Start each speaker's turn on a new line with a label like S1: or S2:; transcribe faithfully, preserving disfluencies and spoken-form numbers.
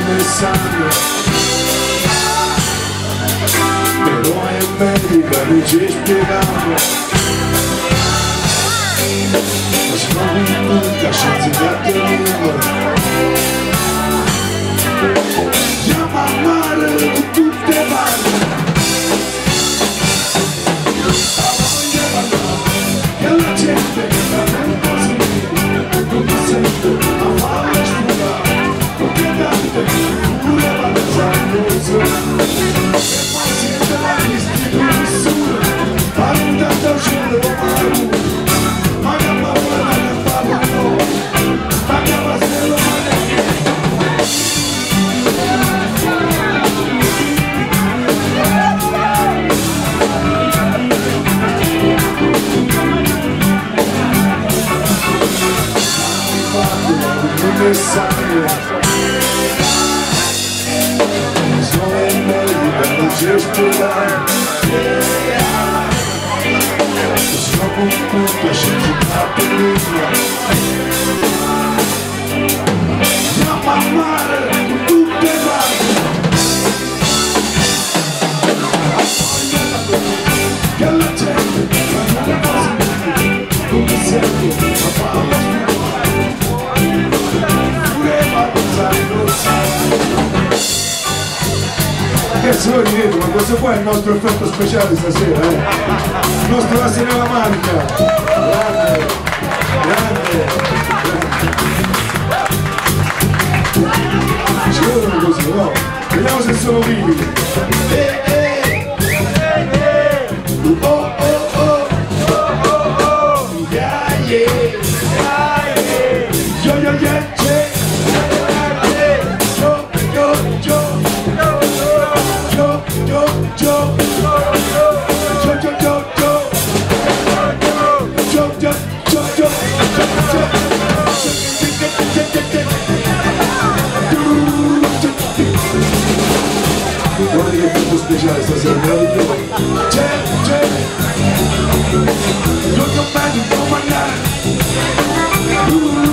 S1: come sangue, però è medica, mi ci spiegavo, ma sono in tutta senza cattivo. Chiama a mare di tutte le parti, la voglia che la gente che sta nel così non mi sente a fare sfugare, perché tante pure la pensando e poi siete la lista di nessuno, parlo tanto cielo ma ma che ma vuole che fa buono, ma che ma se lo sangue, sono in medica, non c'è spiegare, sono con tutto, senti una pellicola, andiamo a mare con tutte le parti, che la gente fa le cose come sempre, ma fa ragazzi, voi ridete, ma questo qua è il nostro effetto speciale stasera, eh? Il nostro asse nella manica. Grande, grande. Ci vedono così, no? Vediamo se sono vivi. Eh, eh. Oh, oh, oh. Oh, oh, oh. Yeah, yeah. Yo, yo, yeah, yeah. Guarda che tempo speciale stasera, meraviglioso. C'è, c'è, non ti ho mai di comandare.